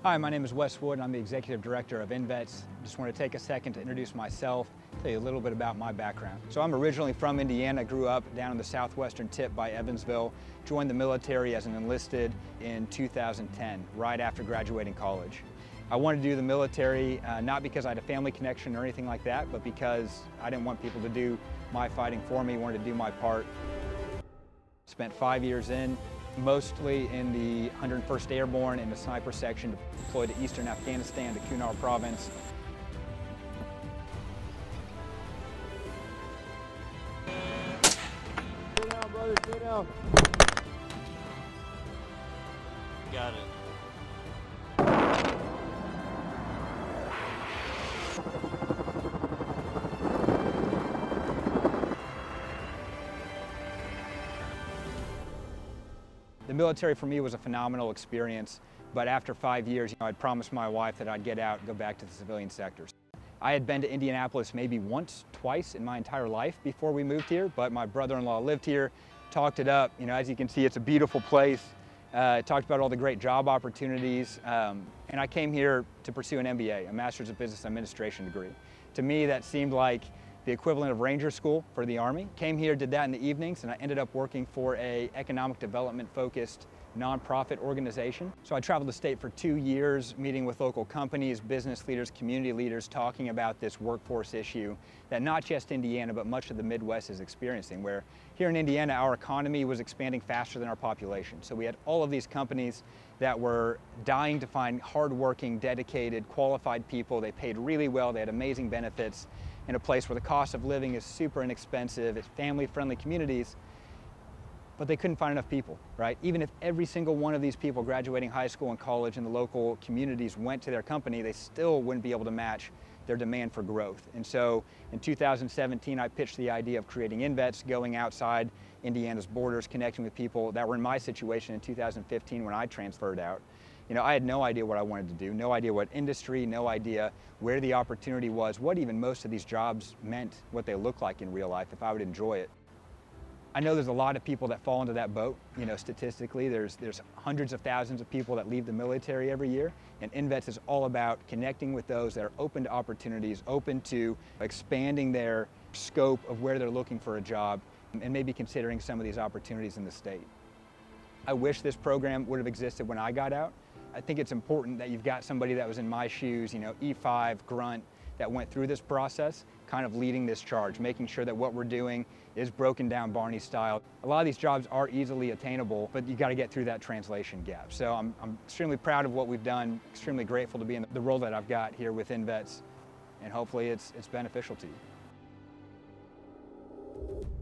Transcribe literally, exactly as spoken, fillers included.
Hi, my name is Wes Wood and I'm the Executive Director of INvets. Just want to take a second to introduce myself, tell you a little bit about my background. So I'm originally from Indiana, grew up down in the southwestern tip by Evansville, joined the military as an enlisted in two thousand ten, right after graduating college. I wanted to do the military uh, not because I had a family connection or anything like that, but because I didn't want people to do my fighting for me, wanted to do my part. Spent five years in, mostly in the one hundred first Airborne in the sniper section, deployed to eastern Afghanistan, to Kunar province. Stay down, brother, stay down. Got it. The military for me was a phenomenal experience, but after five years, you know, I'd promised my wife that I'd get out and go back to the civilian sectors. I had been to Indianapolis maybe once, twice in my entire life before we moved here, but my brother-in-law lived here, talked it up. You know, as you can see, it's a beautiful place. Uh, talked about all the great job opportunities, um, and I came here to pursue an M B A, a Master's of Business Administration degree. To me, that seemed like the equivalent of Ranger School for the Army. Came here, did that in the evenings, and I ended up working for a economic development focused nonprofit organization. So I traveled the state for two years, meeting with local companies, business leaders, community leaders, talking about this workforce issue that not just Indiana, but much of the Midwest is experiencing, where here in Indiana, our economy was expanding faster than our population. So we had all of these companies that were dying to find hardworking, dedicated, qualified people. They paid really well, they had amazing benefits in a place where the cost of living is super inexpensive, it's family-friendly communities, but they couldn't find enough people, right? Even if every single one of these people graduating high school and college in the local communities went to their company, they still wouldn't be able to match their demand for growth. And so in two thousand seventeen, I pitched the idea of creating INvets, going outside Indiana's borders, connecting with people that were in my situation in two thousand fifteen when I transferred out. You know, I had no idea what I wanted to do, no idea what industry, no idea where the opportunity was, what even most of these jobs meant, what they looked like in real life, if I would enjoy it. I know there's a lot of people that fall into that boat. You know, statistically, there's, there's hundreds of thousands of people that leave the military every year, and INvets is all about connecting with those that are open to opportunities, open to expanding their scope of where they're looking for a job, and maybe considering some of these opportunities in the state. I wish this program would have existed when I got out. I think it's important that you've got somebody that was in my shoes, you know, E five, grunt, that went through this process, kind of leading this charge, making sure that what we're doing is broken down Barney style. A lot of these jobs are easily attainable, but you got to get through that translation gap. So I'm, I'm extremely proud of what we've done, extremely grateful to be in the role that I've got here with INvets, and hopefully it's, it's beneficial to you.